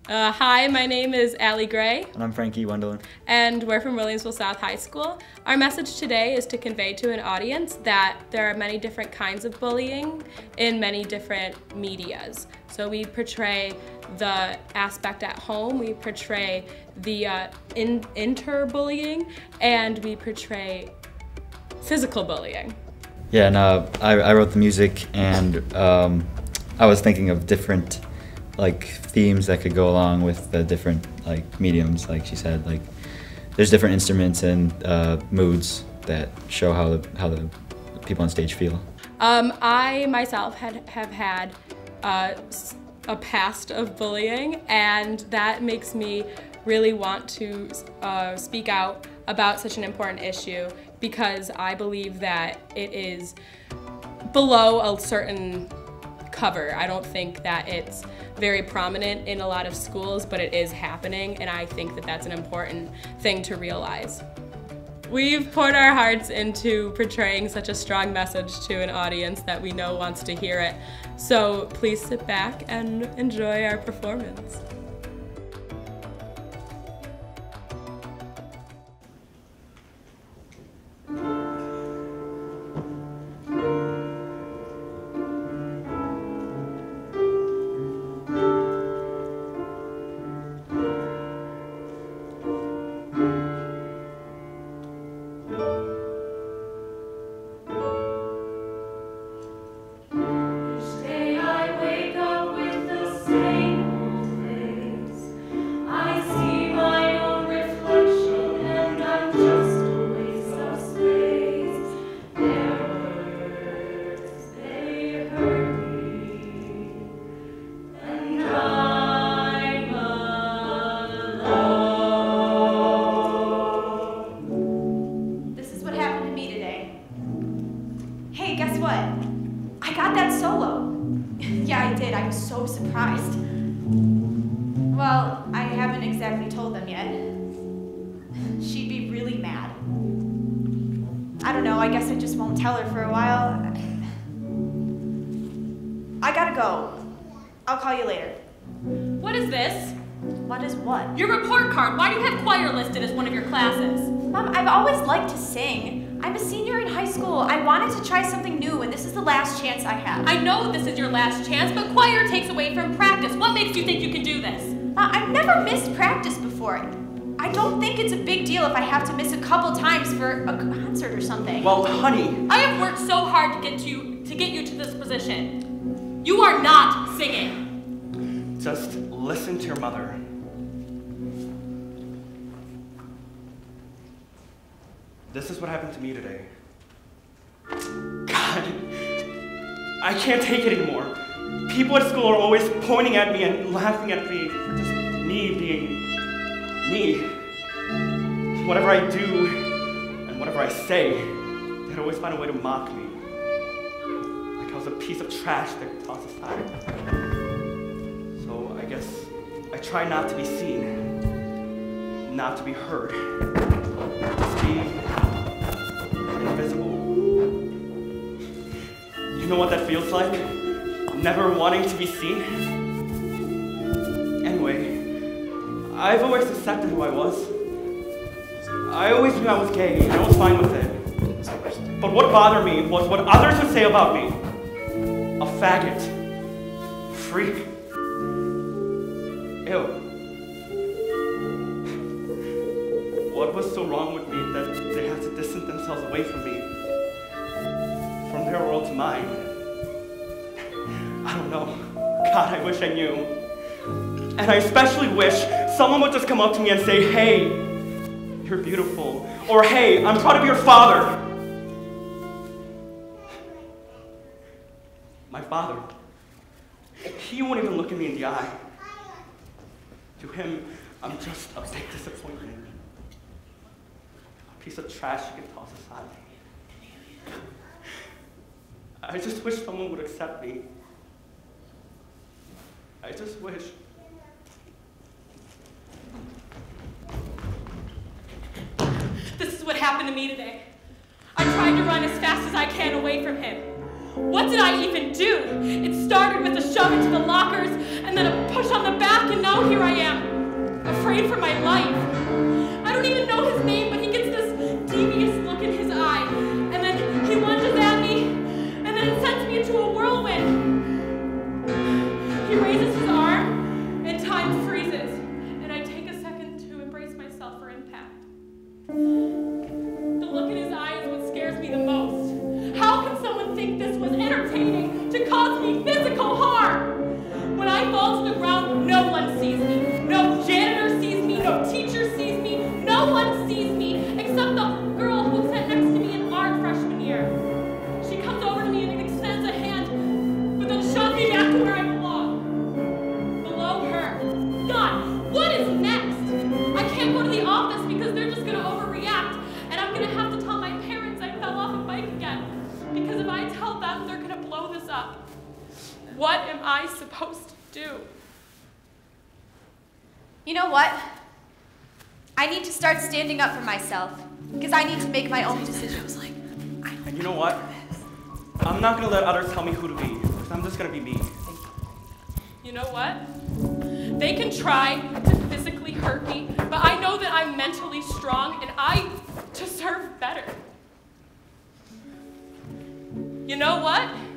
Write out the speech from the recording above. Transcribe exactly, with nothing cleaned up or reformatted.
Uh, hi, my name is Allie Gray. And I'm Frankie Wendelin. And we're from Williamsville South High School. Our message today is to convey to an audience that there are many different kinds of bullying in many different medias. So we portray the aspect at home, we portray the uh, in inter-bullying, and we portray physical bullying. Yeah, and uh, I, I wrote the music, and um, I was thinking of different like themes that could go along with the different like mediums, like she said. Like there's different instruments and uh, moods that show how the how the people on stage feel. Um, I myself had have had uh, a past of bullying, and that makes me really want to uh, speak out about such an important issue, because I believe that it is below a certain cover. I don't think that it's very prominent in a lot of schools, but it is happening, and I think that that's an important thing to realize. We've poured our hearts into portraying such a strong message to an audience that we know wants to hear it. So please sit back and enjoy our performance. Hey, guess what? I got that solo. Yeah, I did. I was so surprised. Well, I haven't exactly told them yet. She'd be really mad. I don't know, I guess I just won't tell her for a while. I gotta go. I'll call you later. What is this? What is what? Your report card. Why do you have choir listed as one of your classes? Mom, I've always liked to sing. I'm a senior in high school. I wanted to try something new, and this is the last chance I have. I know this is your last chance, but choir takes away from practice. What makes you think you can do this? Uh, I've never missed practice before. I don't think it's a big deal if I have to miss a couple times for a concert or something. Well, honey. I have worked so hard to get you to get you to this position. You are not singing. Just listen to your mother. This is what happened to me today. God, I can't take it anymore. People at school are always pointing at me and laughing at me for just me being me. Whatever I do and whatever I say, they'd always find a way to mock me. Like I was a piece of trash they could toss aside. So I guess I try not to be seen, not to be heard. Just be invisible. You know what that feels like? Never wanting to be seen? Anyway, I've always accepted who I was. I always knew I was gay, and I was fine with it. But what bothered me was what others would say about me. A faggot. Freak. Ew. What was so wrong with me that they had to distance themselves away from me? From their world to mine? I don't know. God, I wish I knew. And I especially wish someone would just come up to me and say, hey, you're beautiful. Or hey, I'm proud of your father. My father. He won't even look at me in the eye. To him, I'm just a big disappointment. Piece of trash you can toss aside. I just wish someone would accept me. I just wish. This is what happened to me today. I tried to run as fast as I can away from him. What did I even do? It started with a shove into the lockers and then a push on the back, and now here I am, afraid for my life. I don't even know his name, but he gets this devious look in his eye, and then he lunges at me, and then it sends me into a whirlwind. He raises his arm, and time freezes, and I take a second to embrace myself for impact. The look in his eye is what scares me the most. How can someone think this was entertaining to cause me physical harm? When I fall to the ground, no one sees me. No janitor sees me, no teacher sees me, no one sees me, except the girl who sat next to me in art freshman year. She comes over to me and extends a hand, but then shoves me back to where I belong. Below her. God, what is next? I can't go to the office because they're just gonna overreact, and I'm gonna have to tell my parents I fell off a bike again, because if I tell them, they're gonna blow this up. What am I supposed to do? You know what? I need to start standing up for myself, because I need to make my own decisions. And you know what? I'm not gonna let others tell me who to be, because I'm just gonna be me. You know what? They can try to physically hurt me, but I know that I'm mentally strong and I deserve better. You know what?